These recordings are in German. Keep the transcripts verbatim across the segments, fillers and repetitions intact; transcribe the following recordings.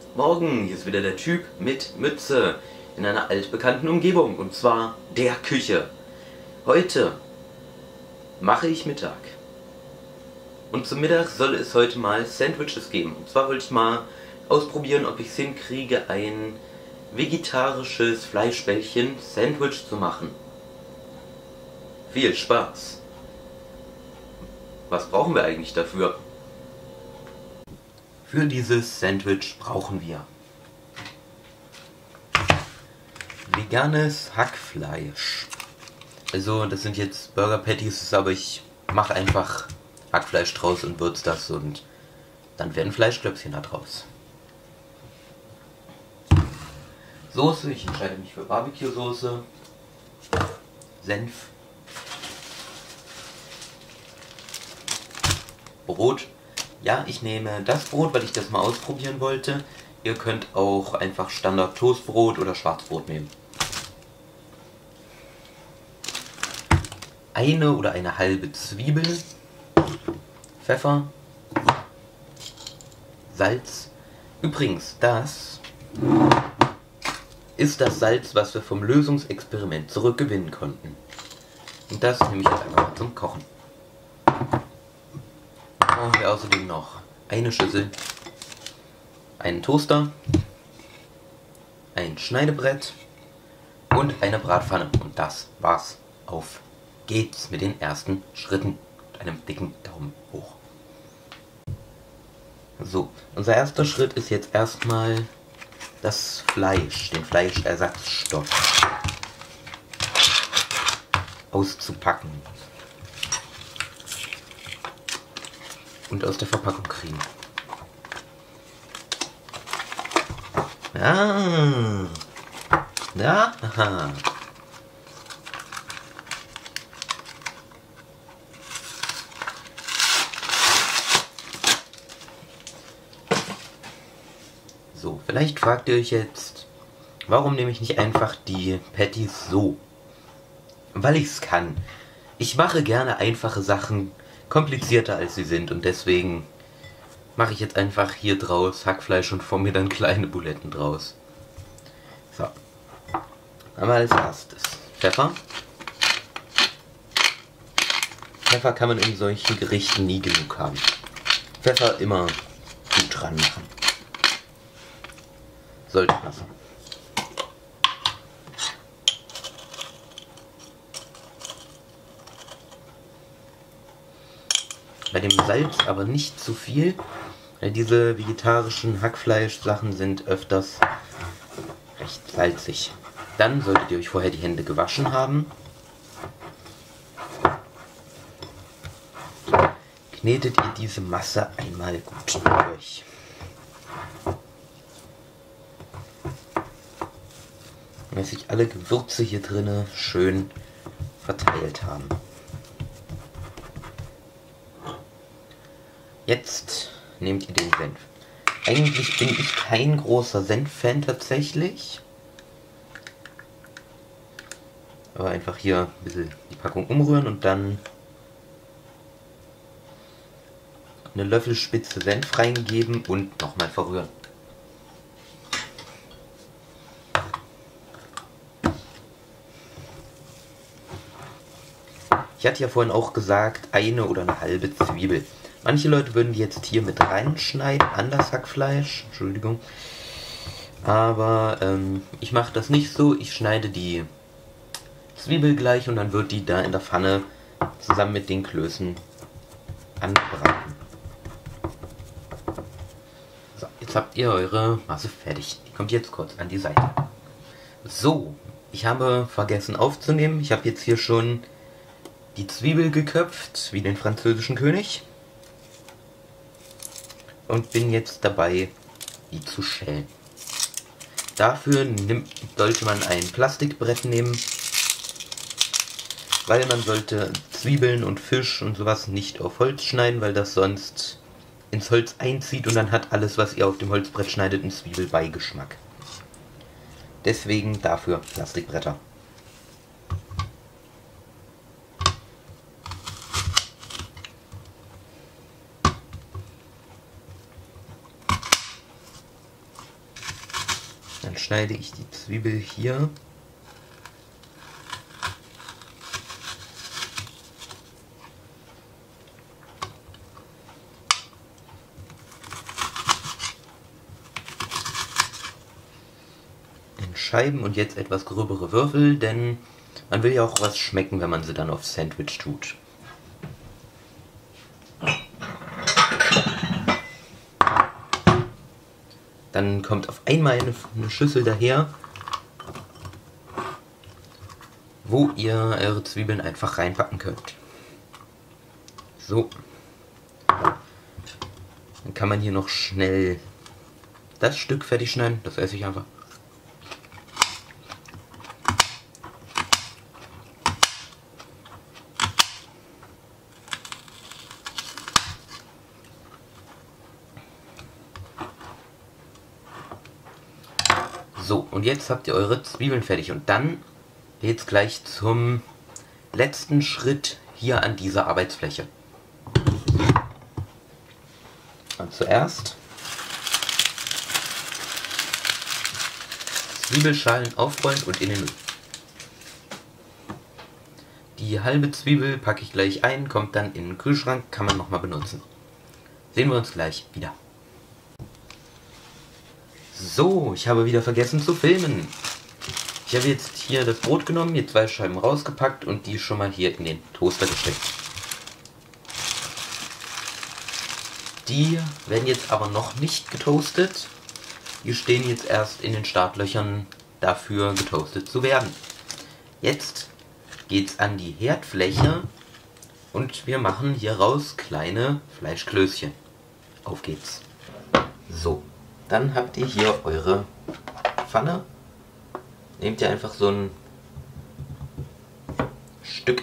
Morgen, hier ist wieder der Typ mit Mütze in einer altbekannten Umgebung, und zwar der Küche. Heute mache ich Mittag. Und zum Mittag soll es heute mal Sandwiches geben. Und zwar wollte ich mal ausprobieren, ob ich es hinkriege, ein vegetarisches Fleischbällchen-Sandwich zu machen. Viel Spaß! Was brauchen wir eigentlich dafür? Für dieses Sandwich brauchen wir veganes Hackfleisch. Also das sind jetzt Burger Patties, aber ich mache einfach Hackfleisch draus und würze das und dann werden Fleischklöpfchen da draus. Soße, ich entscheide mich für Barbecue-Soße. Senf. Brot. Ja, ich nehme das Brot, weil ich das mal ausprobieren wollte. Ihr könnt auch einfach Standard Toastbrot oder Schwarzbrot nehmen. Eine oder eine halbe Zwiebel. Pfeffer. Salz. Übrigens, das ist das Salz, was wir vom Lösungsexperiment zurückgewinnen konnten. Und das nehme ich jetzt einfach mal zum Kochen. Brauchen wir außerdem noch eine Schüssel, einen Toaster, ein Schneidebrett und eine Bratpfanne. Und das war's. Auf geht's mit den ersten Schritten und einem dicken Daumen hoch. So, unser erster Schritt ist jetzt erstmal das Fleisch, den Fleischersatzstoff auszupacken und aus der Verpackung kriegen. Ah, ja, aha. So, vielleicht fragt ihr euch jetzt, warum nehme ich nicht einfach die Patties so? Weil ich es kann. Ich mache gerne einfache Sachen komplizierter als sie sind und deswegen mache ich jetzt einfach hier draus Hackfleisch und forme mir dann kleine Buletten draus. So. Einmal als erstes Pfeffer. Pfeffer kann man in solchen Gerichten nie genug haben. Pfeffer immer gut dran machen. Sollte passen. Bei dem Salz aber nicht zu viel, weil diese vegetarischen Hackfleisch-Sachen sind öfters recht salzig. Dann solltet ihr euch vorher die Hände gewaschen haben. Knetet ihr diese Masse einmal gut durch. Dass sich alle Gewürze hier drinne schön verteilt haben. Jetzt nehmt ihr den Senf. Eigentlich bin ich kein großer Senf-Fan tatsächlich. Aber einfach hier ein bisschen die Packung umrühren und dann eine Löffelspitze Senf reingeben und nochmal verrühren. Ich hatte ja vorhin auch gesagt, eine oder eine halbe Zwiebel. Manche Leute würden die jetzt hier mit reinschneiden an das Hackfleisch. Entschuldigung. Aber ähm, ich mache das nicht so. Ich schneide die Zwiebel gleich und dann wird die da in der Pfanne zusammen mit den Klößen anbraten. So, jetzt habt ihr eure Masse fertig. Die kommt jetzt kurz an die Seite. So, ich habe vergessen aufzunehmen. Ich habe jetzt hier schon die Zwiebel geköpft, wie den französischen König. Und bin jetzt dabei, die zu schälen. Dafür nimmt, sollte man ein Plastikbrett nehmen, weil man sollte Zwiebeln und Fisch und sowas nicht auf Holz schneiden, weil das sonst ins Holz einzieht und dann hat alles, was ihr auf dem Holzbrett schneidet, einen Zwiebelbeigeschmack. Deswegen dafür Plastikbretter. Dann schneide ich die Zwiebel hier. In Scheiben und jetzt etwas gröbere Würfel, denn man will ja auch was schmecken, wenn man sie dann aufs Sandwich tut. Dann kommt auf einmal eine, eine Schüssel daher, wo ihr eure Zwiebeln einfach reinpacken könnt. So. Dann kann man hier noch schnell das Stück fertig schneiden. Das esse ich einfach. So, und jetzt habt ihr eure Zwiebeln fertig. Und dann geht's gleich zum letzten Schritt hier an dieser Arbeitsfläche. Und zuerst Zwiebelschalen aufrollen und in den Müll. Die halbe Zwiebel packe ich gleich ein, kommt dann in den Kühlschrank, kann man nochmal benutzen. Sehen wir uns gleich wieder. So, ich habe wieder vergessen zu filmen. Ich habe jetzt hier das Brot genommen, hier zwei Scheiben rausgepackt und die schon mal hier in den Toaster gesteckt. Die werden jetzt aber noch nicht getoastet. Die stehen jetzt erst in den Startlöchern dafür, getoastet zu werden. Jetzt geht's an die Herdfläche und wir machen hieraus kleine Fleischklößchen. Auf geht's. So, dann habt ihr hier eure Pfanne. Nehmt ihr einfach so ein Stück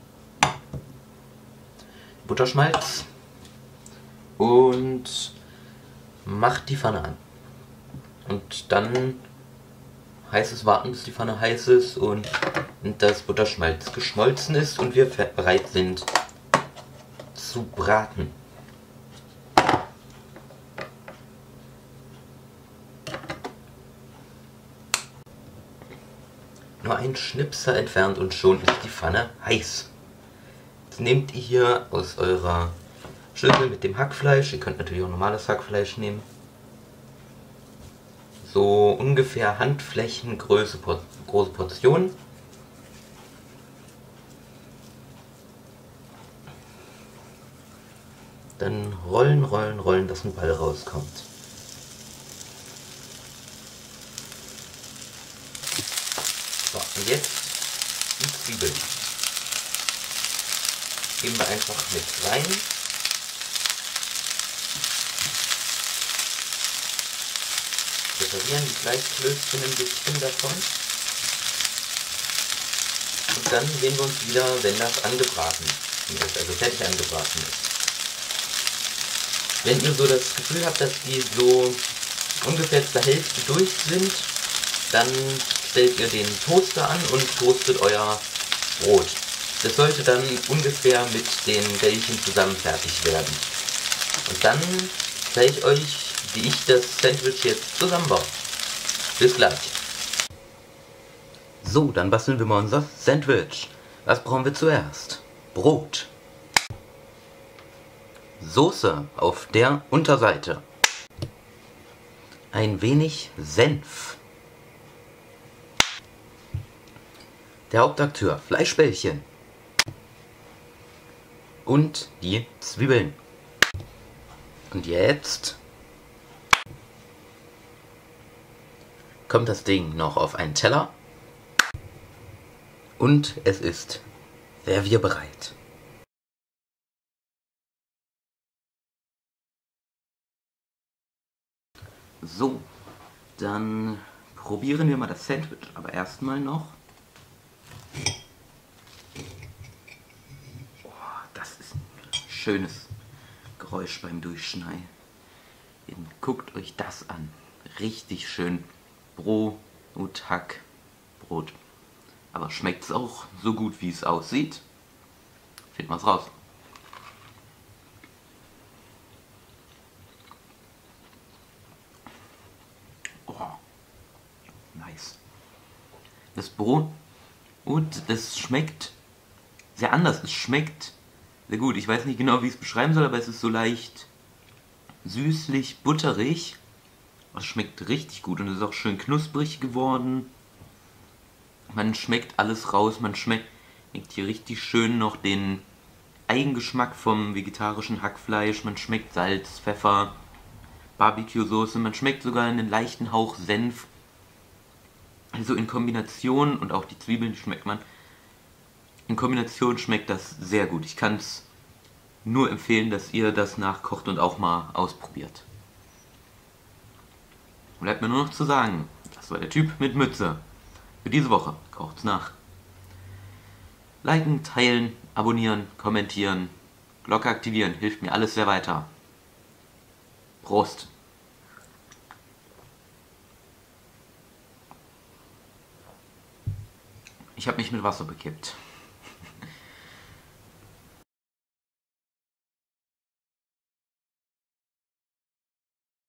Butterschmalz und macht die Pfanne an. Und dann heißes warten, bis die Pfanne heiß ist und das Butterschmalz geschmolzen ist und wir bereit sind zu braten. Nur ein Schnipsel entfernt und schon ist die Pfanne heiß. Jetzt nehmt ihr hier aus eurer Schüssel mit dem Hackfleisch, ihr könnt natürlich auch normales Hackfleisch nehmen, so ungefähr Handflächengröße, große Portionen. Dann rollen, rollen, rollen, dass ein Ball rauskommt. So, und jetzt die Zwiebeln. Geben wir einfach mit rein. Separieren die Fleischklößchen ein bisschen davon. Und dann sehen wir uns wieder, wenn das angebraten ist, also fertig angebraten ist. Wenn ihr so das Gefühl habt, dass die so ungefähr zur Hälfte durch sind, dann stellt ihr den Toaster an und toastet euer Brot. Das sollte dann ungefähr mit den Bällchen zusammen fertig werden. Und dann zeige ich euch, wie ich das Sandwich jetzt zusammenbaue. Bis gleich. So, dann basteln wir mal unser Sandwich. Was brauchen wir zuerst? Brot. Soße auf der Unterseite. Ein wenig Senf. Der Hauptakteur, Fleischbällchen. Und die Zwiebeln. Und jetzt kommt das Ding noch auf einen Teller. Und es ist servierbereit. So, dann probieren wir mal das Sandwich, aber erstmal noch. Oh, das ist ein schönes Geräusch beim Durchschneiden. Guckt euch das an. Richtig schön Brot und Hackbrot. Aber schmeckt es auch so gut, wie es aussieht? Finden wir es raus. Nice. Das Brot, und das schmeckt sehr anders. Es schmeckt sehr gut. Ich weiß nicht genau, wie ich es beschreiben soll, aber es ist so leicht süßlich, butterig. Es schmeckt richtig gut und es ist auch schön knusprig geworden. Man schmeckt alles raus. Man schmeckt hier richtig schön noch den Eigengeschmack vom vegetarischen Hackfleisch. Man schmeckt Salz, Pfeffer, Barbecue-Soße. Man schmeckt sogar einen leichten Hauch Senf. Also in Kombination, und auch die Zwiebeln, die schmeckt man. In Kombination schmeckt das sehr gut. Ich kann es nur empfehlen, dass ihr das nachkocht und auch mal ausprobiert. Bleibt mir nur noch zu sagen, das war der Typ mit Mütze. Für diese Woche. Kocht's nach. Liken, teilen, abonnieren, kommentieren, Glocke aktivieren, hilft mir alles sehr weiter. Prost! Ich habe mich mit Wasser bekippt.